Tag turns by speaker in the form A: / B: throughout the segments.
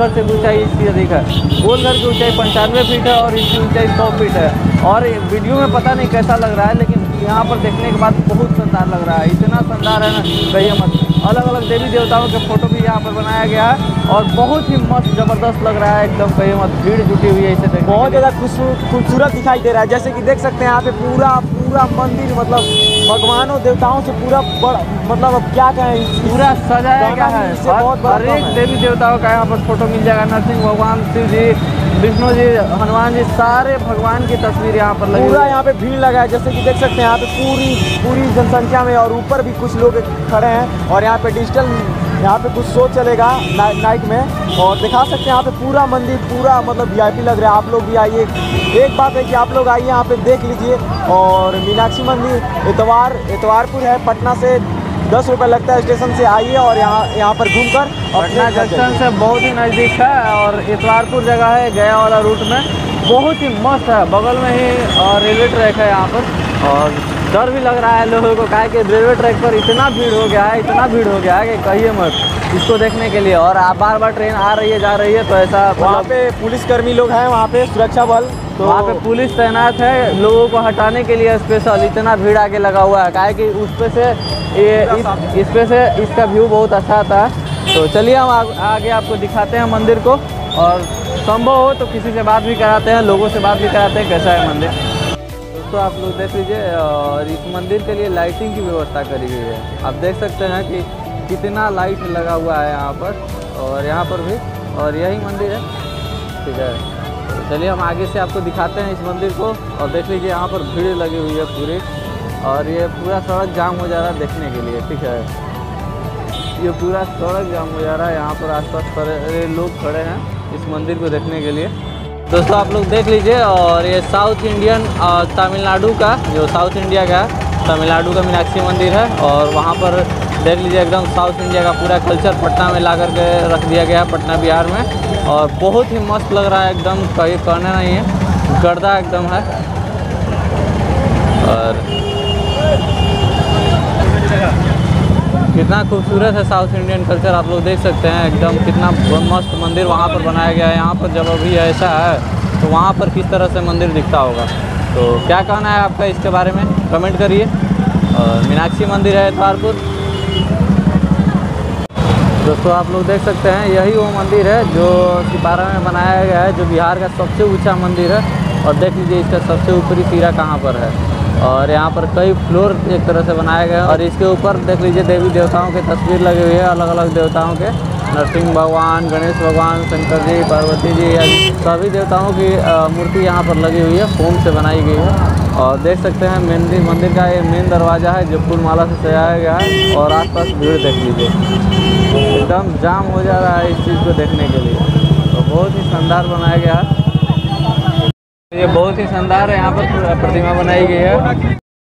A: गोलघर से ऊंचाई इसकी अधिक है। गोलघर की ऊंचाई 95 फीट है और इसकी ऊंचाई 100 फीट है। और वीडियो में पता नहीं कैसा लग रहा है, लेकिन यहाँ पर देखने के बाद बहुत शानदार लग रहा है। इतना शानदार है ना, कहिए मत। अलग अलग देवी देवताओं के फोटो भी यहाँ पर बनाया गया है और बहुत ही मस्त ज़बरदस्त लग रहा है एकदम, कहिए मत। भीड़ जुटी हुई है इसे देखने,
B: बहुत ज़्यादा खूबसूरत दिखाई दे रहा है। जैसे कि देख सकते हैं यहाँ पे पूरा मंदिर मतलब भगवानों देवताओं से पूरा बड़ा, मतलब अब क्या कहें,
A: पूरा सजाया गया है। हर एक देवी देवताओं का यहाँ पर फोटो मिल जाएगा। नरसिंह भगवान, शिव जी, विष्णु जी, हनुमान जी, सारे भगवान की तस्वीर यहाँ पर लगी।
B: पूरा यहाँ पे भीड़ लगा है। जैसे कि देख सकते हैं यहाँ पे पूरी जनसंख्या में, और ऊपर भी कुछ लोग खड़े हैं। और यहाँ पे डिजिटल यहाँ पे कुछ शो चलेगा नाइट में, और दिखा सकते हैं यहाँ पे पूरा मंदिर पूरा मतलब VIP लग रहा है। आप लोग भी आइए। एक बात है कि आप लोग आइए यहाँ पे देख लीजिए। और मीनाक्षी मंदिर इतवारपुर है, पटना से 10 रुपये लगता है स्टेशन से। आइए और यहाँ पर घूमकर
A: पटना जंक्शन से बहुत ही नज़दीक है और इतवारपुर जगह है गया वाला रूट में, बहुत ही मस्त है। बगल में ही रेलवे ट्रैक है यहाँ पर। और डर भी लग रहा है लोगों को, काहे कि रेलवे ट्रैक पर इतना भीड़ हो गया है कि कहिए मत इसको देखने के लिए। और आप बार ट्रेन आ रही है जा रही है, तो ऐसा
B: वहाँ पे पुलिसकर्मी लोग हैं, वहाँ पे सुरक्षा बल,
A: तो वहाँ पे पुलिस तैनात है लोगों को हटाने के लिए स्पेशल। इतना भीड़ आगे लगा हुआ है, काहे कि उस पे से इस पे से इसका व्यू बहुत अच्छा आता है। तो चलिए हम आगे आपको दिखाते हैं मंदिर को, और संभव हो तो किसी से बात भी कराते हैं, लोगों से बात भी कराते हैं कैसा है मंदिर। दोस्तों आप लोग देख लीजिए, और इस मंदिर के लिए लाइटिंग की व्यवस्था करी गई है। आप देख सकते हैं कि कितना लाइट लगा हुआ है यहाँ पर, और यहाँ पर भी, और यही मंदिर है, ठीक है। तो चलिए हम आगे से आपको दिखाते हैं इस मंदिर को। और देख लीजिए यहाँ पर भीड़ लगी हुई है पूरी, और ये पूरा सड़क जाम हो जा रहा है देखने के लिए, ठीक है। ये पूरा सड़क जाम हो जा रहा है, यहाँ पर आसपास सारे लोग खड़े हैं इस मंदिर को देखने के लिए। दोस्तों आप लोग देख लीजिए, और ये साउथ इंडियन तमिलनाडु का, जो साउथ इंडिया का तमिलनाडु का मीनाक्षी मंदिर है। और वहाँ पर देख लीजिए एकदम साउथ इंडिया का पूरा कल्चर पटना में ला करके रख दिया गया है, पटना बिहार में। और बहुत ही मस्त लग रहा है एकदम, कहीं कहना नहीं है, गर्दा एकदम है। और कितना खूबसूरत है साउथ इंडियन कल्चर, आप लोग देख सकते हैं एकदम कितना मस्त मंदिर वहाँ पर बनाया गया है। यहाँ पर जब अभी ऐसा है तो वहाँ पर किस तरह से मंदिर दिखता होगा। तो क्या कहना है आपका इसके बारे में, कमेंट करिए। और मीनाक्षी मंदिर है इतवारपुर। दोस्तों आप लोग देख सकते हैं यही वो मंदिर है जो सिपारा में बनाया गया है, जो बिहार का सबसे ऊँचा मंदिर है। और देख लीजिए इसका सबसे ऊपरी सिरा कहाँ पर है, और यहाँ पर कई फ्लोर एक तरह से बनाए गए हैं। और इसके ऊपर देख लीजिए देवी देवताओं की तस्वीर लगी हुई है, अलग अलग देवताओं के, नरसिंह भगवान, गणेश भगवान, शंकर जी, पार्वती जी, सभी देवताओं की मूर्ति यहाँ पर लगी हुई है, फोम से बनाई गई है। और देख सकते हैं मंदिर का ये मेन दरवाज़ा है जो फूल माला से सजाया गया है। और आसपास भीड़ देख लीजिए, एकदम जाम हो जा रहा है इस चीज़ को देखने के लिए। तो बहुत ही शानदार बनाया गया है, ये बहुत ही शानदार है। यहाँ पर प्रतिमा बनाई गई है।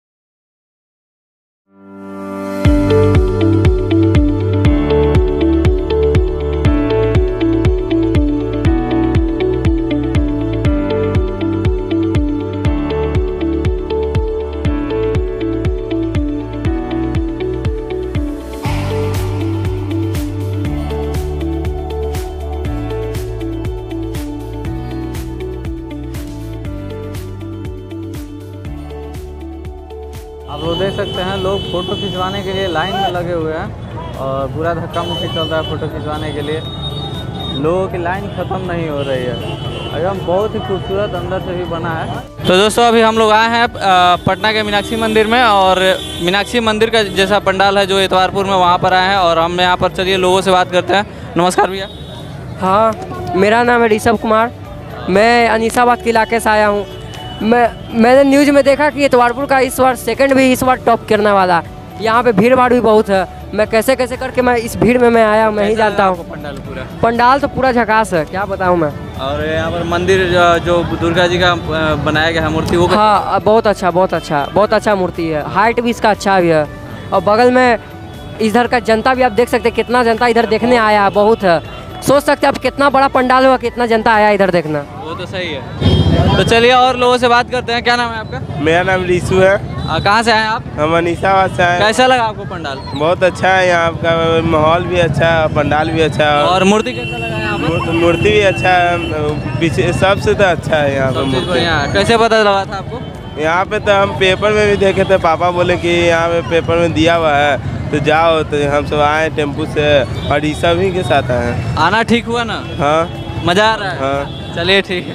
A: आप लोग देख सकते हैं लोग फ़ोटो खिंचवाने के लिए लाइन में लगे हुए हैं, और पूरा धक्का मुक्की चल रहा है फ़ोटो खिंचवाने के लिए। लोगों की लाइन ख़त्म नहीं हो रही है, एकदम बहुत ही खूबसूरत अंदर से भी बना है। तो दोस्तों अभी हम लोग आए हैं पटना के मीनाक्षी मंदिर में, और मीनाक्षी मंदिर का जैसा पंडाल है जो इतवारपुर में, वहाँ पर आए हैं। और हम यहाँ पर चलिए लोगों से बात करते हैं। नमस्कार भैया।
C: हाँ, मेरा नाम है ऋषभ कुमार, मैं अनीसाबाद के इलाके से आया हूँ। मैंने न्यूज़ में देखा कि इतवारपुर का इस बार सेकंड भी इस बार टॉप करने वाला। यहाँ पे भीड़ भाड़ भी बहुत है। मैं कैसे करके मैं इस भीड़ में मैं आया, मैं ही जानता हूँ। पंडाल तो पूरा झकास है, क्या बताऊँ मैं।
A: और यहाँ पर मंदिर जो दुर्गा जी का बनाया गया है मूर्ति, वो
C: हाँ बहुत अच्छा मूर्ति है। हाइट भी इसका अच्छा भी है। और बगल में इधर का जनता भी आप देख सकते हैं, कितना जनता इधर देखने आया है, बहुत है। सोच सकते हैं आप कितना बड़ा पंडाल होगा, कितना जनता आया इधर देखना।
A: वो तो सही है। तो चलिए और लोगों से बात करते हैं। क्या नाम है आपका?
D: मेरा नाम रीशु है।
A: कहाँ से आए आप?
D: हम अनीसाबाद से आए।
A: कैसा लगा आपको पंडाल?
D: बहुत अच्छा है, यहाँ का माहौल भी अच्छा है, पंडाल भी अच्छा है।
A: और मूर्ति कैसा लगा यहाँ
D: मूर्ति भी अच्छा है, पीछे सबसे तो अच्छा है यहाँ पे
A: सब चीज़
D: मूर्ति।
A: बढ़िया है। कैसे पता लगा था आपको?
D: यहाँ पे तो हम पेपर में भी देखे थे, पापा बोले कि यहाँ पे पेपर में दिया हुआ है तो जाओ, तो हम सब आए टेम्पू से और ईसा भी के साथ आए हैं।
A: आना ठीक हुआ ना?
D: हाँ
A: मज़ा आ रहा है?
D: हाँ।
A: चलिए ठीक है।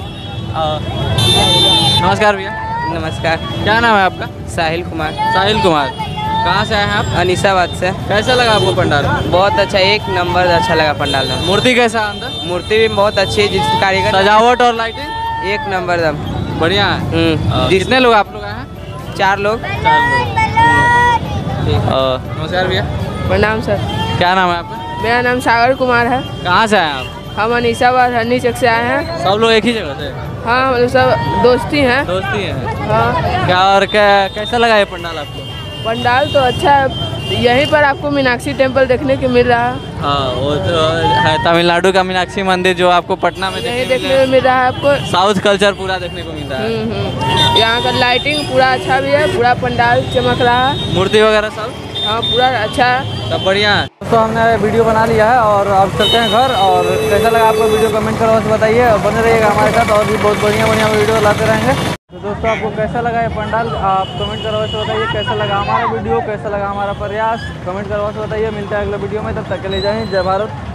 A: नमस्कार भैया।
C: नमस्कार।
A: क्या नाम है आपका?
C: साहिल कुमार,
A: साहिल कुमार। कहाँ से आए हैं आप?
C: अनीसाबाद से।
A: कैसा लगा आपको पंडाल?
C: बहुत अच्छा, एक नंबर अच्छा लगा पंडाल में।
A: मूर्ति कैसा है अंदर?
C: मूर्ति भी बहुत अच्छी है, जिस कारीगर
A: सजावट और लाइटिंग
C: एक नंबर दम।
A: बढ़िया है। कितने लोग आप लोग आए हैं?
C: 4 लोग।
A: नमस्कार भैया।
E: प्रणाम सर।
A: क्या नाम है आपका?
E: मेरा नाम सागर कुमार है।
A: कहाँ से आए हैं आप?
E: हम अनीसाबाद हरनी चक से आए हैं।
A: सब लोग एक ही जगह से?
E: हाँ, हम लोग सब दोस्ती हैं।
A: दोस्ती है।
E: हाँ,
A: क्या और कैसा लगा ये पंडाल आपको?
E: पंडाल तो अच्छा है। यहीं पर आपको मीनाक्षी टेम्पल देखने को मिल रहा है।
A: हाँ, वो तो है तमिलनाडु का मीनाक्षी मंदिर जो आपको पटना में
E: यहीं
A: देखने
E: देखने को मिल रहा है आपको।
A: साउथ कल्चर पूरा देखने को मिल रहा है।
E: यहाँ का लाइटिंग पूरा अच्छा भी है, पूरा पंडाल चमक रहा है।
A: मूर्ति वगैरह सब
E: हाँ, पूरा अच्छा है।
A: सब बढ़िया है। तो हमने वीडियो बना लिया है और अब चलते हैं घर। और कैसा लगा आपको वीडियो कमेंट करो, बस बताइए और बने रहिएगा हमारे साथ, और भी बहुत बढ़िया बढ़िया वीडियो लाते रहेंगे। तो दोस्तों आपको कैसा लगा ये पंडाल, आप कमेंट करो से बताइए। कैसा लगा हमारा वीडियो, कैसा लगा हमारा प्रयास, कमेंट करो से बताइए। मिलते हैं अगले वीडियो में, तब तक के लिए जय हिंद, जय भारत।